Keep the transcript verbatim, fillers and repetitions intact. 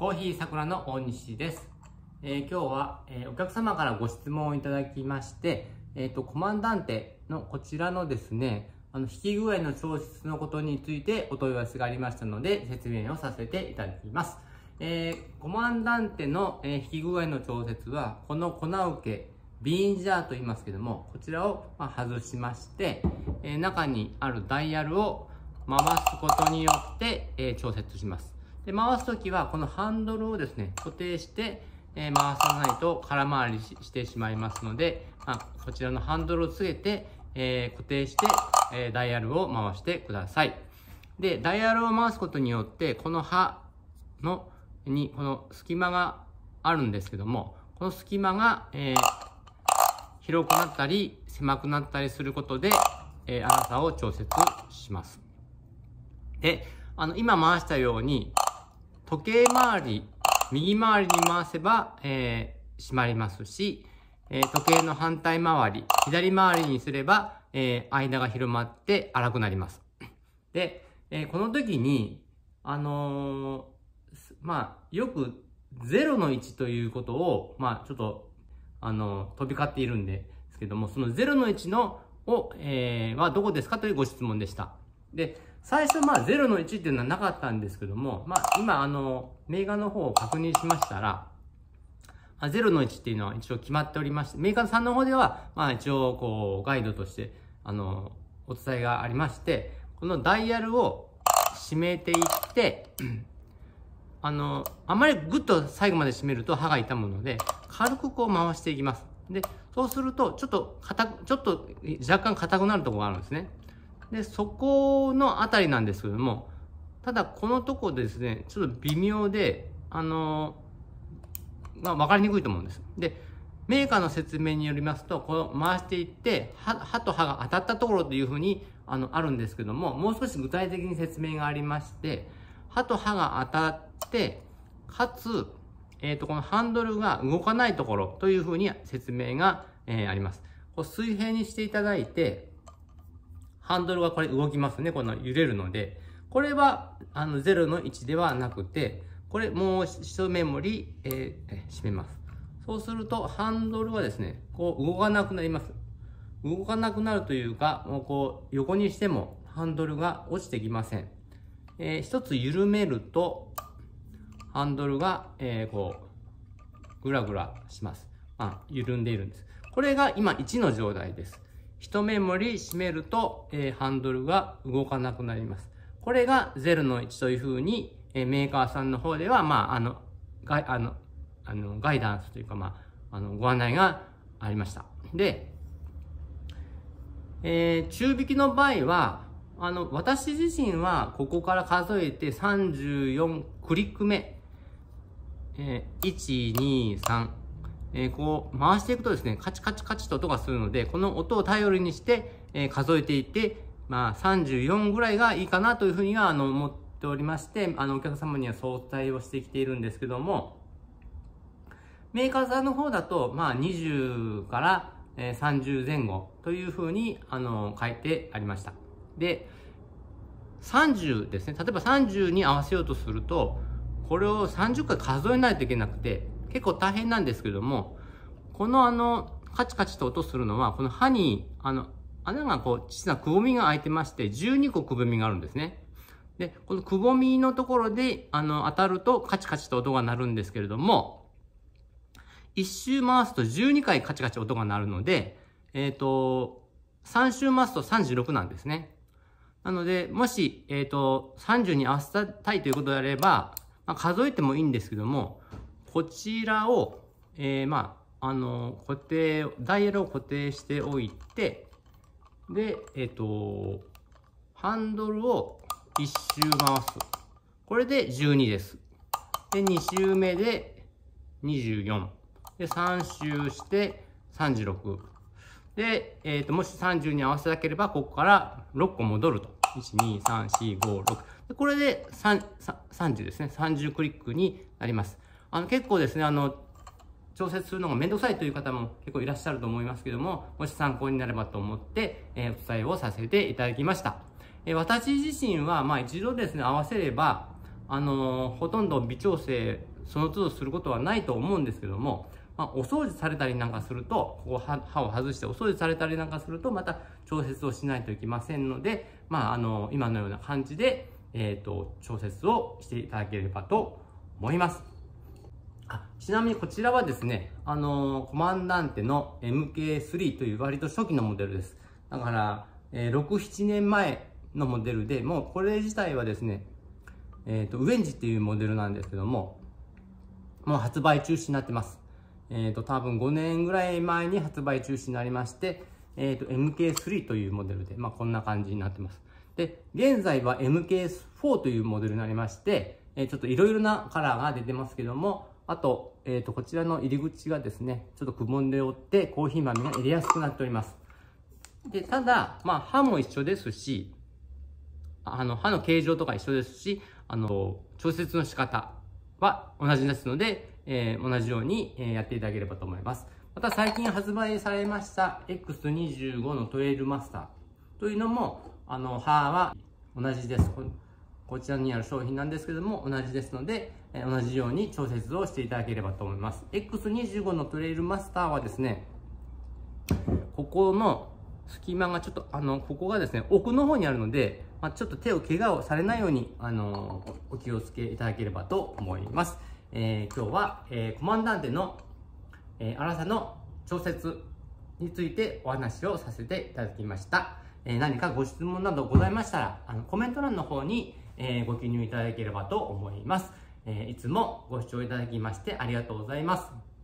コーヒー桜の大西です。えー、今日は、えー、お客様からご質問をいただきまして、えーと、コマンダンテのこちらのですね、あの引き具合の調節のことについてお問い合わせがありましたので、説明をさせていただきます。えー、コマンダンテの、えー、引き具合の調節は、この粉受け、ビーンジャーと言いますけども、こちらを、まあ、外しまして、えー、中にあるダイヤルを回すことによって、えー、調節します。で、回すときは、このハンドルをですね、固定して、えー、回さないと空回り し, してしまいますので、まあ、こちらのハンドルをつけて、えー、固定して、えー、ダイヤルを回してください。で、ダイヤルを回すことによって、この刃のに、この隙間があるんですけども、この隙間が、えー、広くなったり、狭くなったりすることで、えー、粗さを調節します。で、あの、今回したように、時計回り、右回りに回せば、えー、閉まりますし、えー、時計の反対回り、左回りにすれば、えー、間が広まって粗くなります。で、えー、この時に、あのー、まあ、よくゼロの位置ということを、まあ、ちょっと、あのー、飛び交っているんですけども、そのゼロの位置の、を、えー、はどこですかというご質問でした。で、最初、まあ、ゼロの位置っていうのはなかったんですけども、まあ、今、あの、メーカーの方を確認しましたら、ゼロの位置っていうのは一応決まっておりまして、メーカーさんの方では、まあ、一応、こう、ガイドとして、あの、お伝えがありまして、このダイヤルを締めていって、あの、あまりグッと最後まで締めると刃が痛むので、軽くこう回していきます。で、そうすると、ちょっと硬く、ちょっと若干硬くなるところがあるんですね。で、そこのあたりなんですけども、ただこのとこですね、ちょっと微妙で、あの、まあ、わかりにくいと思うんです。で、メーカーの説明によりますと、この回していって、刃、刃と刃が当たったところというふうに、あの、あるんですけども、もう少し具体的に説明がありまして、刃と刃が当たって、かつ、えっと、このハンドルが動かないところというふうに説明が、えー、あります。こう水平にしていただいて、ハンドルがこれ動きますね。この揺れるので。これは、あの、ゼロの位置ではなくて、これもう一メモリ、えー、閉めます。そうすると、ハンドルはですね、こう動かなくなります。動かなくなるというか、もうこう、横にしてもハンドルが落ちてきません。えー、一つ緩めると、ハンドルが、えー、こう、ぐらぐらします。あ、緩んでいるんです。これが今いちの状態です。一メモリ閉めると、えー、ハンドルが動かなくなります。これがゼロの位置というふうに、えー、メーカーさんの方では、まあ、あの、ガイ、あの、あの、ガイダンスというか、まあ、あの、ご案内がありました。で、えー、中引きの場合は、あの、私自身は、ここから数えてさんじゅうよんクリック目、えー、いち、に、さん、えー、こう回していくとですね、カチカチカチと音がするので、この音を頼りにして、えー、数えていって、まあさんじゅうよんぐらいがいいかなというふうにはあの思っておりまして、あのお客様にはそうお伝えをしてきているんですけども、メーカーさんの方だと、まあにじゅうからさんじゅう前後というふうにあの書いてありました。で、さんじゅうですね、例えばさんじゅうに合わせようとすると、これをさんじゅっかい数えないといけなくて、結構大変なんですけども、このあの、カチカチと音するのは、この刃に、あの、穴がこう、小さなくぼみが開いてまして、じゅうにこくぼみがあるんですね。で、このくぼみのところで、あの、当たるとカチカチと音が鳴るんですけれども、一周回すとじゅうにかいカチカチ音が鳴るので、えっと、さん周回すとさんじゅうろくなんですね。なので、もし、えっと、さんじゅうに合わせたいということであれば、まあ、数えてもいいんですけども、こちらを、えー、まあ、あの、固定、ダイヤルを固定しておいて、で、えっと、ハンドルをいち周回す。これでじゅうにです。で、に周目でにじゅうよん。で、さん周してさんじゅうろく。で、えっと、もしさんじゅうに合わせたければ、ここからろっこ戻ると。いち、に、さん、よん、ご、ろく。でこれでさんじゅうですね。さんじゅうクリックになります。あの、結構ですね、あの、調節するのがめんどくさいという方も結構いらっしゃると思いますけども、もし参考になればと思って、えー、お伝えをさせていただきました。えー、私自身は、まあ一度ですね、合わせれば、あのー、ほとんど微調整その都度することはないと思うんですけども、まあ、お掃除されたりなんかすると、ここ刃を外してお掃除されたりなんかすると、また調節をしないといけませんので、まあ、あの、今のような感じで、えっと、調節をしていただければと思います。あ、ちなみにこちらはですね、あの、コマンダンテの エムケースリー という割と初期のモデルです。だから、えー、ろく、ななねんまえのモデルで、もうこれ自体はですね、えっと、ウエンジっていうモデルなんですけども、もう発売中止になってます。えっと、多分ごねんぐらい前に発売中止になりまして、えっと、エムケースリー というモデルで、まあ、こんな感じになってます。で、現在は エムケーフォー というモデルになりまして、えー、ちょっといろいろなカラーが出てますけども、あと、えっと、こちらの入り口がですね、ちょっとくぼんでおって、コーヒー豆が入れやすくなっております。で、ただ、まあ、刃も一緒ですし、あの、刃の形状とか一緒ですし、あの、調節の仕方は同じですので、えー、同じようにやっていただければと思います。また最近発売されました エックスにじゅうご のトレイルマスターというのも、あの、刃は同じです。こちらにある商品なんですけども、同じですので、えー、同じように調節をしていただければと思います。エックスにじゅうご のトレイルマスターはですね、ここの隙間がちょっと、あの、ここがですね、奥の方にあるので、まあ、ちょっと手を怪我をされないように、あの、お気をつけいただければと思います。えー、今日は、えー、コマンダンテの、えー、粗さの調節についてお話をさせていただきました。えー、何かご質問などございましたら、あのコメント欄の方に、えー、ご記入いただければと思います。えー、いつもご視聴いただきましてありがとうございます。